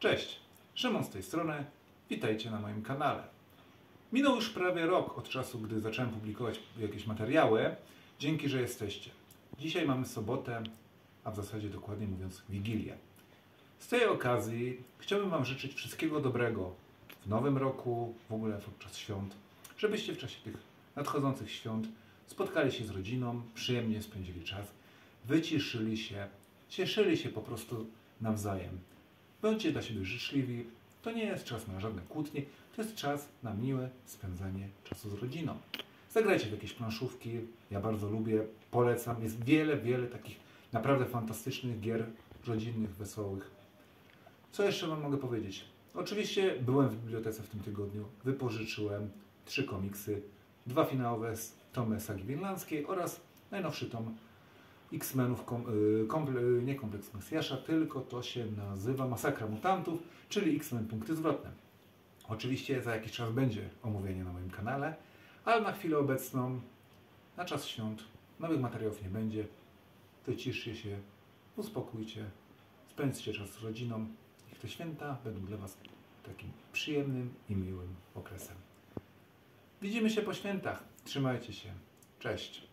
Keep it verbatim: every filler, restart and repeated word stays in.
Cześć, Szymon z tej strony, witajcie na moim kanale. Minął już prawie rok od czasu, gdy zacząłem publikować jakieś materiały. Dzięki, że jesteście. Dzisiaj mamy sobotę, a w zasadzie dokładnie mówiąc Wigilię. Z tej okazji chciałbym Wam życzyć wszystkiego dobrego w nowym roku, w ogóle podczas świąt, żebyście w czasie tych nadchodzących świąt spotkali się z rodziną, przyjemnie spędzili czas, wyciszyli się, cieszyli się po prostu nawzajem. Bądźcie dla siebie życzliwi. To nie jest czas na żadne kłótnie, to jest czas na miłe spędzanie czasu z rodziną. Zagrajcie w jakieś planszówki, ja bardzo lubię, polecam. Jest wiele, wiele takich naprawdę fantastycznych gier rodzinnych, wesołych. Co jeszcze Wam mogę powiedzieć? Oczywiście byłem w bibliotece w tym tygodniu, wypożyczyłem trzy komiksy, dwa finałowe tomy sagi winlandzkiej oraz najnowszy tom X-Menów, kom, komple, nie kompleks Mesjasza, tylko to się nazywa Masakra Mutantów, czyli X-Men Punkty Zwrotne. Oczywiście za jakiś czas będzie omówienie na moim kanale, ale na chwilę obecną, na czas świąt, nowych materiałów nie będzie. Wyciszcie się, uspokójcie, spędźcie czas z rodziną. Niech te święta będą dla Was takim przyjemnym i miłym okresem. Widzimy się po świętach. Trzymajcie się. Cześć.